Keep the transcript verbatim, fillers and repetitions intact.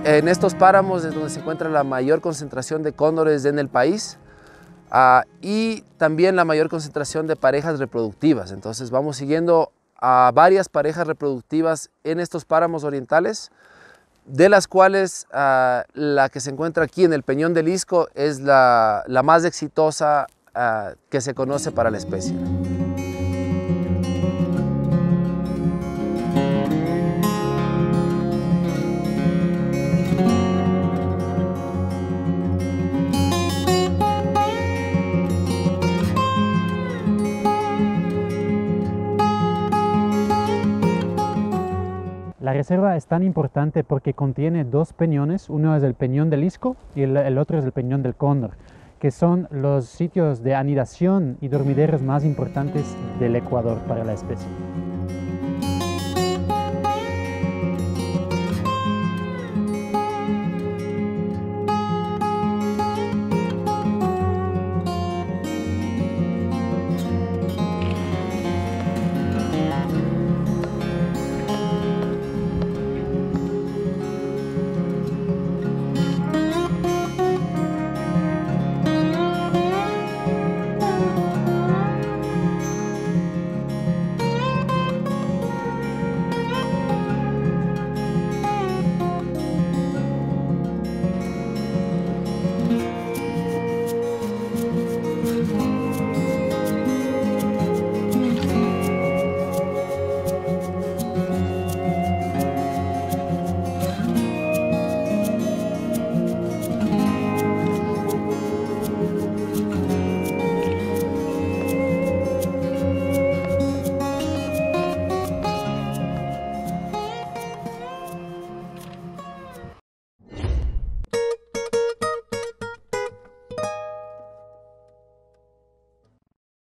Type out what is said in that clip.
En estos páramos es donde se encuentra la mayor concentración de cóndores en el país uh, y también la mayor concentración de parejas reproductivas. Entonces vamos siguiendo a varias parejas reproductivas en estos páramos orientales, de las cuales uh, la que se encuentra aquí en el Peñón del Isco es la, la más exitosa uh, que se conoce para la especie. La reserva es tan importante porque contiene dos peñones, uno es el Peñón del Isco y el, el otro es el Peñón del Cóndor, que son los sitios de anidación y dormideros más importantes del Ecuador para la especie.